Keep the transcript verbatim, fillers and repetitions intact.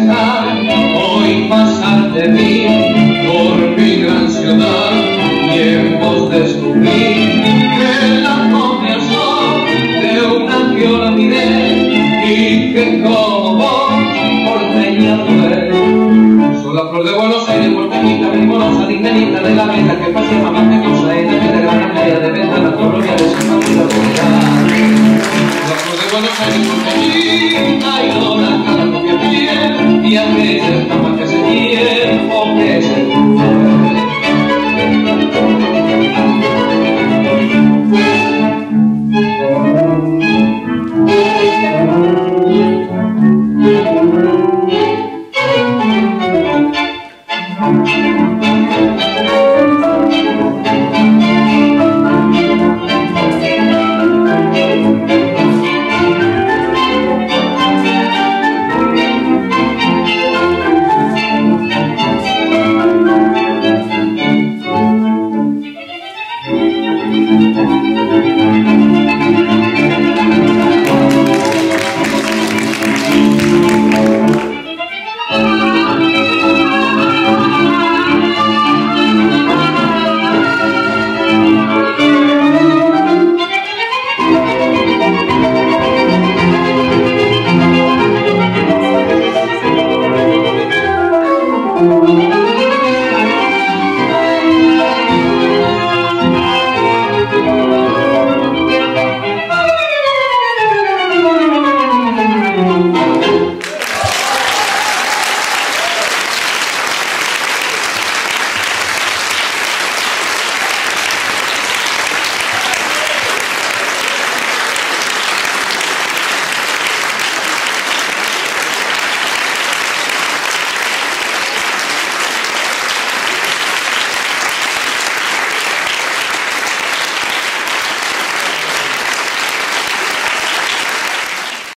dejar hoy pasar de mí por mi gran ciudad, y en vos descubrí que la corazón de una viola miré, y que como vos porteña tuve. Soy la flor de Buenos Aires, porteñita, primorosa, dignanita de la venta, que pasea más que cosa, y también de gran media de ventana, colonia de su familia popular. La flor de Buenos Aires, porteñita, y dona cada propia piel, y aquella estampa que hace tiempo que se fue. Thank you.